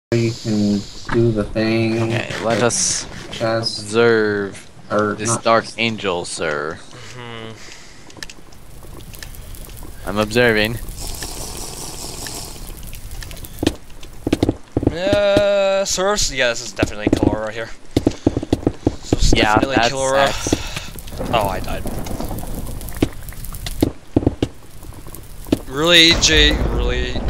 You can do the thing. Okay, let us observe this dark angel, sir. I'm observing. Source? Yeah, this is definitely Killora right here. So it's definitely Killora. Oh, I died. Really, Jay? Really?